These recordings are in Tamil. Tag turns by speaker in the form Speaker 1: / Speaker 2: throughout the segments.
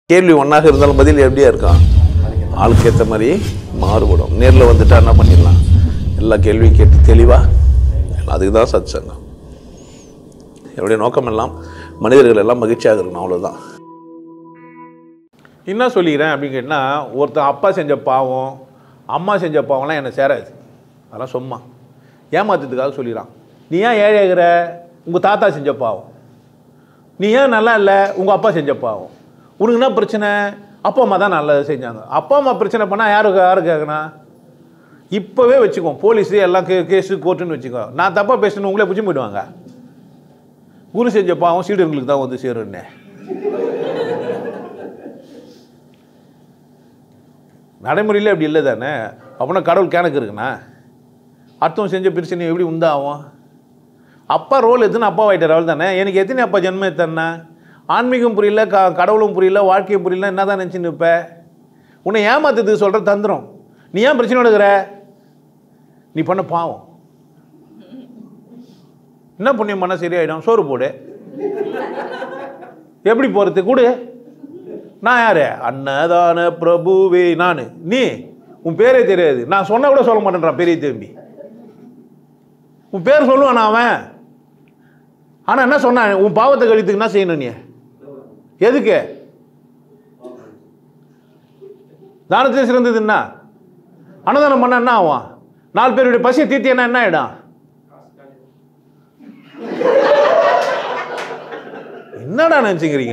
Speaker 1: கேள்வி ஒன்றாக இருந்தாலும் பதில் எப்படியா இருக்கும்? ஆளுக்கு ஏற்ற மாதிரி மாறுபடும். நேரில் வந்துட்டா என்ன பண்ணிடலாம்? எல்லா கேள்வியும் கேட்டு தெளிவாக, அதுக்கு தான் சத் சங்கம். என்னுடைய நோக்கம் எல்லாம் மனிதர்கள் எல்லாம் மகிழ்ச்சியாக இருக்கணும், அவ்வளோதான். என்ன சொல்லிக்கிறேன் அப்படின்னு கேட்டால், ஒருத்தன் அப்பா செஞ்ச பாவம் அம்மா செஞ்ச பாவம்லாம் எனக்கு சேராது. அதெல்லாம் சும்மா ஏமாத்துறதுக்காக சொல்லிடுறான். நீ ஏன் ஏழையாகிற? உங்கள் தாத்தா செஞ்ச பாவம். நீ ஏன் நல்லா இல்லை? உங்கள் அப்பா செஞ்ச பாவம். உனக்கு என்ன பிரச்சனை? அப்பா அம்மா தான் நல்லது செஞ்சாங்க. அப்பா அம்மா பிரச்சனை பண்ணால் யாரு கேட்கணும்? இப்போவே வச்சுக்கோ, போலீஸு எல்லாம் கேஸு கோர்ட்டுன்னு வச்சுக்கோ. நான் தப்பாக பேசணும், உங்களே பிடிச்சி போயிடுவாங்க. குரு செஞ்ச பாவம் சீடர்களுக்கு தான் வந்து சேருன்னே. நடைமுறையில் அப்படி இல்லை தானே. அப்படின்னா கடவுள் கணக்கு இருக்குண்ணா. அர்த்தம் செஞ்ச பிரச்சனை எப்படி உண்டாகும்? அப்பா ரோல் எத்தனை அப்பா ஆகிட்டார், அவள் தானே. எனக்கு எத்தனை அப்பா ஜென்மம் எத்தனை? ஆன்மீகம் புரியல, கடவுளும் புரியல, வாழ்க்கையும் புரியல, என்ன தான் நினச்சின்னு இருப்ப? உன்னை ஏமாத்துறதுக்கு சொல்கிற தந்திரம். நீ ஏன் பிரச்சனை எடுக்கிற? நீ பண்ண பாவம். என்ன புண்ணியம் பண்ணால் சரியாயிடும்? சோறு போடு. எப்படி போகிறது? கூடு. நான் யாரு? அன்னதான பிரபுவே நான். நீ உன் பேரே தெரியாது. நான் சொன்ன கூட சொல்ல மாட்டேன்றான் பெரிய தம்பி. உன் பேர் சொல்லுவான் அவன். ஆனால் என்ன சொன்னான்? உன் பாவத்தை கழித்துக்கு என்ன செய்யணும்? நீ எதுக்கு? தானத்தை சிறந்ததுன்னா அன்னதானம் பண்ண என்ன ஆகும்? 4 பேருடைய பசியை தீர்த்தினா என்ன ஆயிடும்? என்னடா நினைச்சுக்கிறீங்க?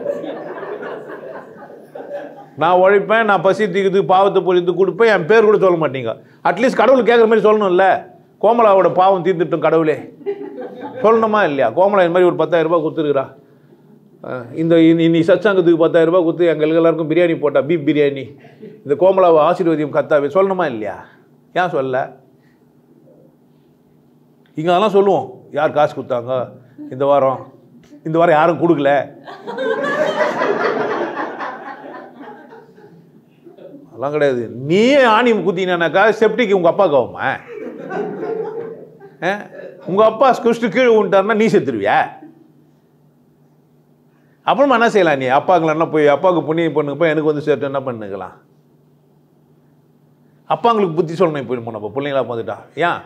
Speaker 1: நான் உழைப்பேன், நான் பசி தீக்குது, பாவத்தை பொழித்து கொடுப்பேன், என் பேர் கூட சொல்ல மாட்டீங்க. அட்லீஸ்ட் கடவுள் கேட்குற மாதிரி சொல்லணும்ல. கோமலாவோட பாவம் தீர்த்துட்டும் கடவுளே சொல்லணுமா இல்லையா? கோமலா இந்த மாதிரி ஒரு 10,000 ரூபாய் கொடுத்துருக்குறா. இந்த நீ சத்சங்கத்துக்கு 10,000 ரூபாய் கொடுத்து எங்களுக்கு எல்லாருக்கும் பிரியாணி போட்டா, பீப் பிரியாணி. இந்த கோமலாவை ஆசீர்வதியும் கத்தாவே சொல்லணுமா இல்லையா? ஏன் சொல்ல? இங்கே அதெல்லாம் சொல்லுவோம். யார் காசு கொடுத்தாங்க இந்த வாரம் யாரும் கொடுக்கல. அதெல்லாம் கிடையாது. நீயே ஆணி குத்தினாக்கா செப்டிக்கு உங்கள் அப்பா கவுமா? உங்கள் அப்பா குஷ்டு கீழே விட்டாருன்னா நீ செத்துருவியா? அப்புறமா என்ன செய்யலாம்? நீ அப்பாங்களா போய் அப்பாவுக்கு புண்ணியம் பண்ணுங்கப்பா, எனக்கு வந்து சேர்த்து என்ன பண்ணுக்கலாம்? அப்பாங்களுக்கு புத்தி சொல்லணும். போய் நம்ம பிள்ளைங்களா வந்துட்டா ஏன்?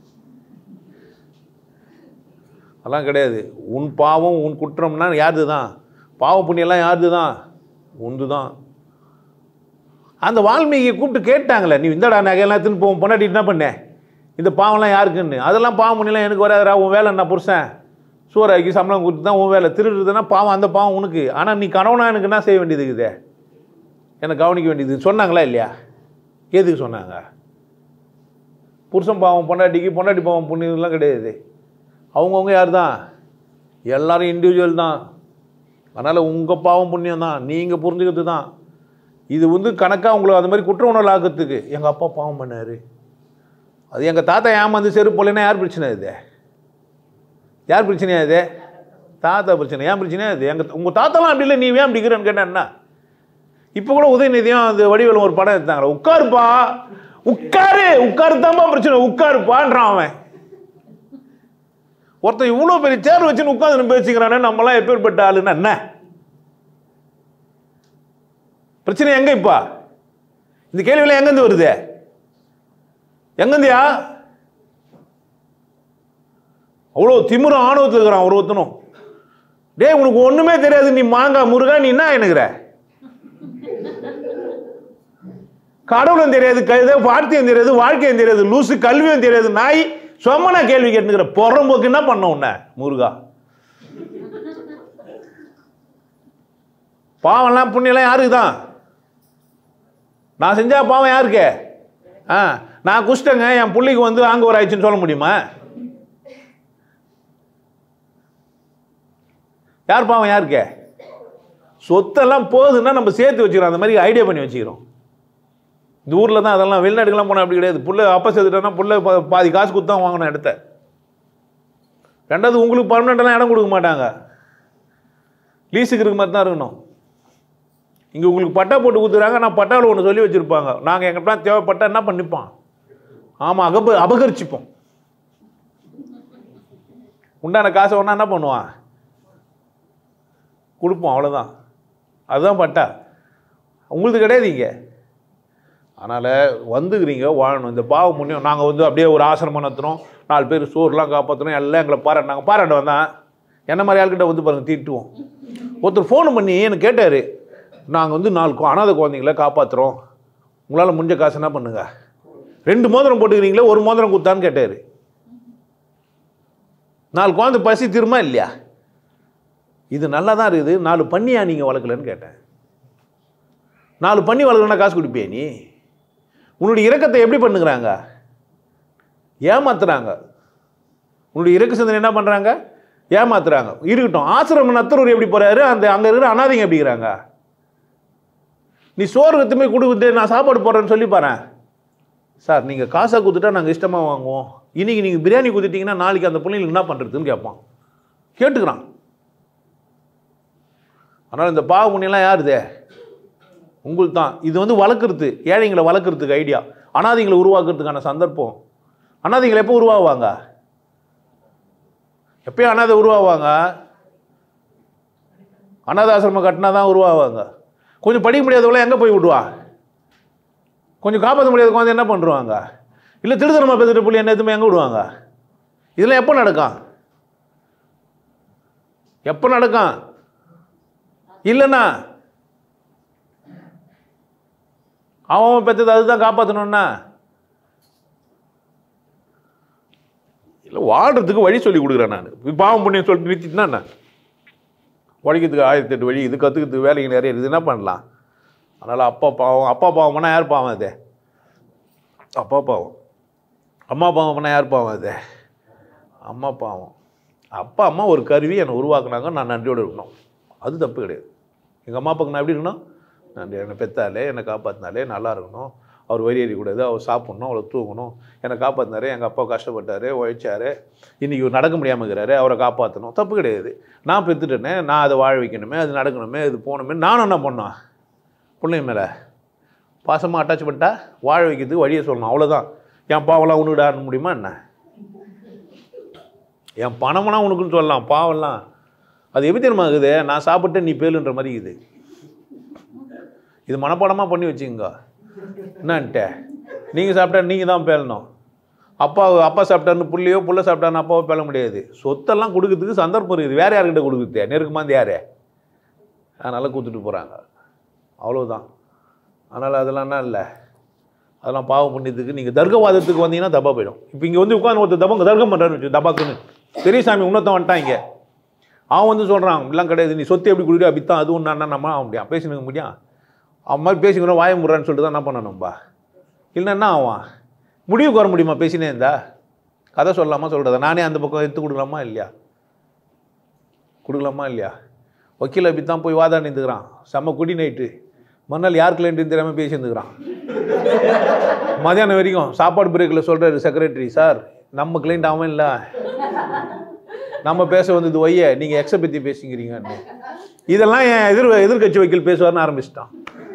Speaker 1: அதெல்லாம் கிடையாது. உன் பாவம் உன் குற்றம்னா யாருது தான்? பாவம் புண்ணியெல்லாம் யாருது தான்? உண்டு தான். அந்த வால்மீகியை கூப்பிட்டு கேட்டாங்களே, நீ இந்தடா நகையெல்லாம் எடுத்துன்னு போவோம் பொண்டாட்டிட்டு என்ன பண்ண? இந்த பாவம்லாம் யாருக்குன்னு. அதெல்லாம் பாவம் புண்ணியெல்லாம் எனக்கு வராதுரா. உன் வேலை என்ன? புருஷன் சூறாக்கி சம்பளம் கொடுத்து தான் உன் வேலை. திருடுறதுன்னா பாவம், அந்த பாவம் உனக்கு. ஆனால் நீ கணவனா எனக்கு என்ன செய்ய வேண்டியது இருக்குது? எனக்கு கவனிக்க வேண்டியது சொன்னாங்களா இல்லையா? எதுக்கு சொன்னாங்க? புருஷன் பாவம் பொண்டாட்டிக்கு, பொண்டாட்டி பாவம் புண்ணியெல்லாம் கிடையாது. அவங்கவுங்க யார் தான்? எல்லோரும் இண்டிவிஜுவல் தான். அதனால் உங்கள் பாவம் புண்ணியம் தான், நீங்கள் புரிஞ்சுக்கிறது தான். இது வந்து கணக்காக உங்களை அந்த மாதிரி குற்ற உணர்வு ஆக்கிறதுக்கு. எங்கள் அப்பா பாவம் பண்ணார், அது எங்கள் தாத்தா ஏமாந்து செருப்பு போலன்னா யார் பிரச்சனை? இது யார் பிரச்சனையா? இது தாத்தா பிரச்சனை. ஏன் பிரச்சனையா? இது உங்கள் தாத்தாலாம் அப்படி இல்லை, நீ ஏன் அப்படிக்கிறேன்னு கேட்டேன். என்ன இப்போ கூட உதயநிதியும் அந்த வடிவேலும் ஒரு படம் எடுத்தாங்க. உட்காருப்பா, உட்காரு தான்ப்பா பிரச்சனை, உட்காருப்பான்றான் அவன். ஒருத்தன் இவ்வளோ பெரிய சேர் வச்சுன்னு உட்காந்து பேசிக்கிறானே, நம்மளாம் எப்பேற்பட்ட ஆளுன்னா என்ன பிரச்சனை? எங்க இப்பா இந்த கேள்வியெல்லாம் எங்கேருந்து வருது? எங்கேருந்தியா? அவ்வளோ திமிரம் ஆணவத்தில் இருக்கிறான் ஒருத்தனும். டே உனக்கு ஒன்றுமே தெரியாது, நீ மாங்கா முருகா, நீ என்ன எனக்குற? கடவுளும் தெரியாது, வார்த்தையும் தெரியாது, வாழ்க்கையும் தெரியாது, லூசு கல்வியும் தெரியாது, நாய் சொம்மனா கேள்வி கேட்டுக்கிற பொறம்போக்கு என்ன பண்ண உன்ன முருகா? பாவம்லாம் புண்ணியெல்லாம் யாருக்கு தான்? நான் செஞ்சா பாவம் யாருக்கு? நான் குஷ்டங்க, என் பிள்ளைக்கு வந்து ஆங்க ஒரு ஆயிடுச்சுன்னு சொல்ல முடியுமா? யார் பாவம் யாருக்கு? சொத்தெல்லாம் போகுதுன்னா நம்ம சேர்த்து வச்சுக்கிறோம், அந்த மாதிரி ஐடியா பண்ணி வச்சுக்கிறோம். இந்த ஊரில் தான் அதெல்லாம். வெளிநாட்டுக்கெல்லாம் போனால் அப்படி கிடையாது. புள்ள அப்பா சேர்த்துட்டோன்னா புள்ள பாதி காசு கொடுத்து தான் வாங்கணும் இடத்த. ரெண்டாவது உங்களுக்கு பர்மனெண்ட்டெல்லாம் இடம் கொடுக்க மாட்டாங்க, லீஸுக்கு இருக்க மாதிரி தான் இருக்கணும். இங்கே உங்களுக்கு பட்டா போட்டு கொடுத்துறாங்க, நான் பட்டாவில் ஒன்று சொல்லி வச்சுருப்பாங்க. நாங்கள் எங்கிட்ட தேவைப்பட்டா என்ன பண்ணிப்போம்? ஆமாம், அபகரிச்சுப்போம். உண்டான காசை ஒன்றா என்ன பண்ணுவான்? கொடுப்போம், அவ்வளோதான். அதுதான் பட்டா. உங்களுக்கு கிடையாது இங்கே. அதனால் வந்துக்கிறீங்க வாழணும். இந்த பாவ புண்ணியம் நாங்கள் வந்து அப்படியே ஒரு ஆசிரமம் நடத்துகிறோம், 4 பேர் சோறுலாம் காப்பாற்றணும், எல்லாம் எங்களை பாராட்டினாங்க. பாராட்ட வந்தான் என்ன மாதிரி ஆள்கிட்ட வந்து பாருங்கள் தீட்டுவோம். ஒருத்தர் ஃபோன் பண்ணி எனக்கு கேட்டார், நாங்கள் வந்து 4 அனாதை குழந்தைங்கள காப்பாற்றுறோம், உங்களால் முடிஞ்ச காசு என்ன பண்ணுங்க, 2 மோதிரம் போட்டுக்கிறீங்களே, 1 மோதிரம் கொடுத்தான்னு கேட்டார். 4 குழந்தை பசி திரும்ப இல்லையா? இது நல்லா தான் இருக்குது, 4 பண்ணியா நீங்கள் வளர்க்கலன்னு கேட்டேன். 4 பண்ணி வளர்க்கலன்னா காசு கொடுப்பியா நீ? உன்னுடைய இரக்கத்தை எப்படி பண்ணுங்கிறாங்க? ஏமாத்துறாங்க. உன்னுடைய இறக்க சிந்தனை என்ன பண்ணுறாங்க? ஏமாத்துறாங்க. இருக்கட்டும், ஆசிரம நத்தரூர் எப்படி போகிறாரு, அங்கே இருக்கிற அனாதைங்க எப்படிங்கிறாங்க? நீ சோறு எத்துமே கொடுக்குது, நான் சாப்பாடு போடுறேன்னு சொல்லி பாரு. சார் நீங்கள் காசை கொடுத்துட்டா நாங்கள் இஷ்டமாக வாங்குவோம், இன்றைக்கி நீங்கள் பிரியாணி கொடுத்துட்டிங்கன்னா நாளைக்கு அந்த பிள்ளைங்களுக்கு என்ன பண்ணுறதுன்னு கேட்பான். கேட்டுக்கிறான். அதனால் இந்த பாவ புண்ணியெல்லாம் யாருதே? உங்களுக்கு தான். இது வந்து வளர்க்குறது, ஏழைங்களை வளர்க்குறதுக்கு ஐடியா, அனாதைங்களை உருவாக்குறதுக்கான சந்தர்ப்பம். அனாதைகளை எப்போ உருவாகுவாங்க? எப்பயும் அனாதை உருவாகுவாங்க, அனாதை ஆசிரமம் கட்டினா தான் உருவாகுவாங்க. கொஞ்சம் படிக்க முடியாதவங்கள எங்கே போய் விடுவா? கொஞ்சம் காப்பாற்ற முடியாத குழந்தை என்ன பண்ணுவாங்க? இல்லை திருத்தரமாக பேசுகிற புள்ளி என்ன எதுவுமே எங்கே விடுவாங்க? இதெல்லாம் எப்போ நடக்கும்? எப்போ நடக்கும்? இல்லைண்ணா அவன் பெற்றது அதுதான் காப்பாற்றணும்னா இல்லை, வாழ்கிறதுக்கு வழி சொல்லி கொடுக்குறேன் நான். பாவம் புண்ணியம் சொல்லிட்டு நிறுத்திட்டுனா என்ன, உழைக்கிறதுக்கு 1008 வழி, இது கற்றுக்கிறதுக்கு வேலைக்கு நிறைய இது, என்ன பண்ணலாம்? அதனால் அப்பா பாவம், அப்பா பாவம் பண்ணால் யார் பாவம் அது? அப்பா பாவம். அம்மா பாவம் பண்ணால் யார் பாவம் அது? அம்மா பாவம். அப்பா அம்மா ஒரு கருவி என்னை உருவாக்குனாங்க, நான் நன்றியோடு இருக்கணும், அது தப்பு கிடையாது. எங்கள் அம்மா அப்பாவுக்கு நான் எப்படி இருக்கணும்? நன்றி. என்னை பெற்றாலே, என்னை காப்பாற்றினாலே நல்லா இருக்கணும், அவர் வரி ஏறிக்கூடாது, அவர் சாப்பிட்ணும், அவளை தூங்கணும், என்னை காப்பாற்றினாரு, எங்கள் அப்பா கஷ்டப்பட்டார், உழைச்சார், இன்றைக்கி நடக்க முடியாமல் இருக்கிறாரு, அவரை காப்பாற்றணும், தப்பு கிடையாது. நான் பெற்றுட்டேனே, நான் அதை வாழ வைக்கணுமே, அது நடக்கணுமே, அது போகணுமே, நானும் என்ன பண்ணோம்? பிள்ளைங்க மேலே பாசமாக அட்டாச் பண்ணிட்டா வாழ வைக்கிறதுக்கு வழியை சொல்லணும், அவ்வளோதான். என் பாவெல்லாம் உனக்கு ஆட முடியுமா என்ன? என் பணமெல்லாம் உனக்குன்னு சொல்லலாம், பாவம்லாம் அது எப்படி தெரியுமா இருக்குது? நான் சாப்பிட்டேன் நீ பேலுன்ற மாதிரி இருக்குது. இது மனப்பாடமாக பண்ணி வச்சுங்க. என்னன்ட்ட நீங்கள் சாப்பிட்டா நீங்கள் தான் பேலணும். அப்பா சாப்பிட்டாருன்னு புள்ளையோ, புள்ள சாப்பிட்டாருன்னு அப்பாவோ பேல முடியாது. சொத்தெல்லாம் கொடுக்கறதுக்கு சந்தர்ப்பம் இருக்குது. வேறு யார்கிட்ட கொடுக்குறது? நெருக்கமாந்து யார்? அதனால் கொடுத்துட்டு போகிறாங்க, அவ்வளோதான். அதனால் அதெல்லாம் என்ன இல்லை, அதெல்லாம் பாவம் புண்ணியத்துக்கு. நீங்கள் தர்க்கவாதத்துக்கு வந்தீங்கன்னா தப்பா போயிடும். இப்போ இங்கே வந்து உட்காந்து ஒருத்தர் தர்க்கம் பண்ணுறான்னு வச்சு, தப்பாக்குன்னு பெரிய சாமி உன்னத்தான் வந்துட்டான். இங்கே அவன் வந்து சொல்கிறான், இப்படிலாம் கிடையாது, நீ சொத்து எப்படி கொடுக்குறியோ அப்படித்தான் அதுவும் நான் நம்ம ஆக முடியும், பேசினுக்க முடியும், அவன் மாதிரி பேசிக்கிறோம் வாய முறான்னு சொல்லிட்டு தான் என்ன பண்ணணும்பா? இல்லைன்னா என்ன ஆவான்? முடிவுக்கு வர முடியுமா பேசினே இருந்தா? கதை சொல்லலாமா சொல்கிறத? நானே அந்த பக்கம் எடுத்து கொடுக்கலாமா இல்லையா? கொடுக்கலாமா இல்லையா? வக்கீல் அப்படி தான் போய் வாதாடி இருந்துக்கிறான், செம்ம குடி நைட்டு, மறுநாள் யார் கிளைண்ட்டுன்னு தெரியாமல் பேசி இருந்துக்கிறான். மதியானம் வரைக்கும் சாப்பாடு பிரேக்கில் சொல்கிறாரு செக்ரட்டரி, சார் நம்ம கிளைண்ட் அவன் இல்லை, நம்ம பேச வந்தது ஒய்ய, நீங்கள் எக்ஸை பற்றி பேசிக்கிறீங்கன்னு. இதெல்லாம் என் எதிர்கட்சி வக்கீல் பேசுவார்னு ஆரம்பிச்சிட்டான்.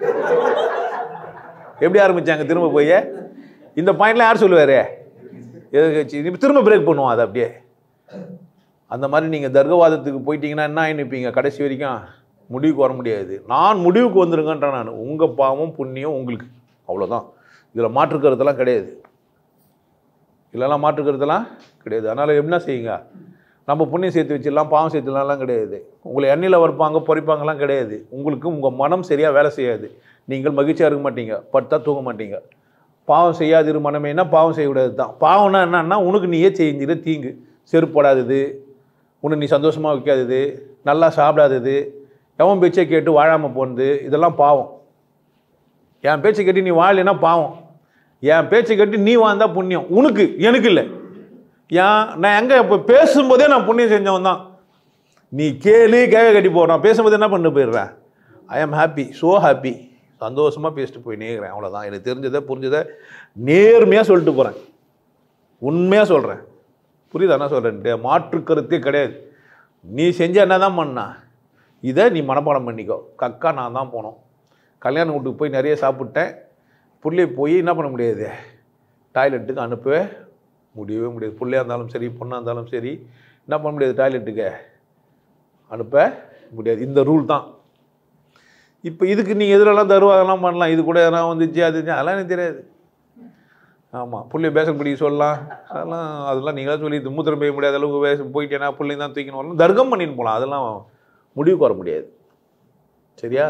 Speaker 1: எப்படி ஆரம்பித்தாங்க? திரும்ப போய் இந்த பாயிண்ட்லாம் யார் சொல்லுவார்? எதிர்கட்சி. இப்போ திரும்ப பிரேக் பண்ணுவோம் அதை அப்படியே. அந்த மாதிரி நீங்கள் தர்க்கவாதத்துக்கு போயிட்டீங்கன்னா என்ன நினைப்பீங்க? கடைசி வரைக்கும் முடிவுக்கு வர முடியாது. நான் முடிவுக்கு வந்துருங்கன்றேன் நான். உங்கள் பாவம் புண்ணியம் உங்களுக்கு, அவ்வளோதான். இதில் மாற்றுக்கிறதெல்லாம் கிடையாது, இல்லைலாம் மாற்றுக்கிறதெல்லாம் கிடையாது. அதனால் என்ன செய்யுங்க, நம்ம புண்ணியம் சேர்த்து வச்சிடலாம், பாவம் சேர்த்துலாம்லாம் கிடையாது. உங்களை எண்ணெயில் வறுப்பாங்க பொறிப்பாங்கலாம் கிடையாது. உங்களுக்கு உங்கள் மனம் சரியாக வேலை செய்யாது, நீங்கள் மகிழ்ச்சியாக இருக்க மாட்டீங்க, படுத்தா தூங்க மாட்டீங்க. பாவம் செய்யாதிரு மனமேனா பாவம் செய்யக்கூடாது தான். பாவம்னா என்னன்னா உனக்கு நீயே செஞ்சுற தீங்கு, செருப்படாதது, உன்னை நீ சந்தோஷமாக வைக்காதது, நல்லா சாப்பிடாதது, எவன் பேச்சை கேட்டு வாழாமல் போனது, இதெல்லாம் பாவம். என் பேச்சை கேட்டு நீ வாழலைன்னா பாவம், என் பேச்சை கேட்டு நீ வாழ்ந்தால் புண்ணியம் உனக்கு, எனக்கு இல்லை. ஏன் நான் எங்கே இப்போ பேசும்போதே நான் புண்ணியம் செஞ்சவன் தான். நீ கேட்க கட்டி போகிறான், பேசும்போது என்ன பண்ண போயிடுறேன்? ஐ ஆம் ஹாப்பி, ஸோ ஹாப்பி, சந்தோஷமாக பேசிட்டு போய் நேர்கிறேன், அவ்வளோதான். எனக்கு தெரிஞ்சதை புரிஞ்சதை நேர்மையாக சொல்லிட்டு போகிறேன், உண்மையாக சொல்கிறேன். புரியுதா என்ன சொல்கிறேன்ட்டு? மாற்று கருத்தே கிடையாது. நீ செஞ்ச என்ன தான் பண்ணா, இதை நீ மனப்பாடம் பண்ணிக்கோ. கக்கா நான் தான் போனோம், கல்யாண வீட்டுக்கு போய் நிறைய சாப்பிட்டேன், புள்ளையை போய் என்ன பண்ண முடியாது, டாய்லெட்டுக்கு அனுப்பவே முடியவே முடியாது. பிள்ளையாக இருந்தாலும் சரி, பொண்ணாக இருந்தாலும் சரி, என்ன பண்ண முடியாது, டாய்லெட்டுக்கு அனுப்ப முடியாது. இந்த ரூல் தான். இப்போ இதுக்கு நீங்கள் எதிரெல்லாம் தருவாங்கலாம் பண்ணலாம், இது கூட எதனா வந்துச்சு அது அதெல்லாம் எனக்கு தெரியாது. ஆமாம், புள்ளைய பேசன் பிடிக்க சொல்லலாம், அதெல்லாம் நீங்களாம் சொல்லி மூத்திரம் பெய்ய முடியாத அளவுக்கு போயிட்டேன்னா பிள்ளைங்க தான் தூக்கின்னு வரலாம், தர்க்கம் பண்ணிட்டு போகலாம், அதெல்லாம் முடிவுக்கு வர முடியாது. சரியா?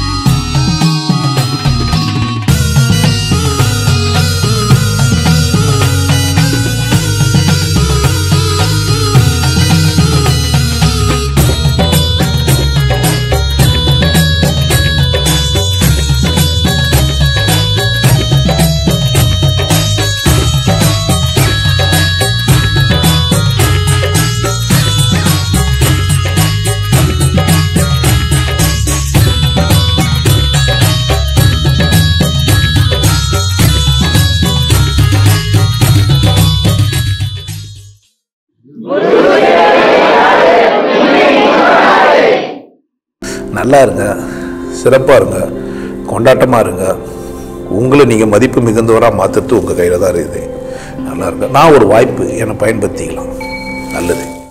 Speaker 2: நல்லா இருங்க, சிறப்பாக இருங்க, கொண்டாட்டமாக இருங்க. உங்களை நீங்கள் மதிப்பு மிகுந்தவராக மாற்றுறது உங்கள் கையில் தான் இருக்குது. நல்லா இருங்க. நான் ஒரு வாய்ப்பு என்னை பயன்படுத்திக்கலாம். நல்லது.